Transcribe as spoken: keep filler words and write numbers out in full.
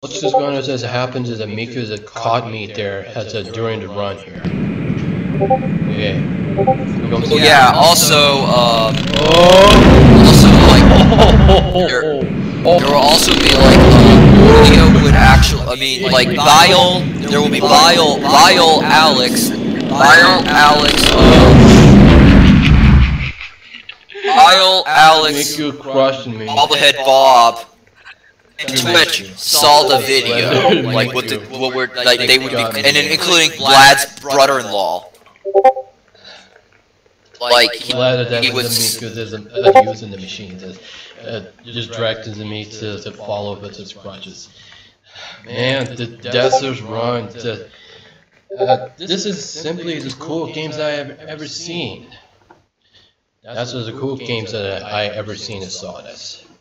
What's just going to just happens is that Miku that caught me there as a, during the run here. Okay. Oh, yeah, also, um, oh. also, like, there, there will also be, like, um, video would actually, I mean, like, Vile, there will be Vile, Vile Alex, Vile Alex, um, Vile Alex, Miku crushed me. Bobblehead Bob, and Twitch saw the video, like, what the, what were, like, they would be, and then including Vlad's brother-in-law. Like, he, Glad that he was was Miku that's uh, using the machine that uh, just directed me to, to follow with its crutches. Man, the Desert's Run, the, uh, this is simply the coolest games I have ever seen. That's one of the cool games that I ever seen and saw this.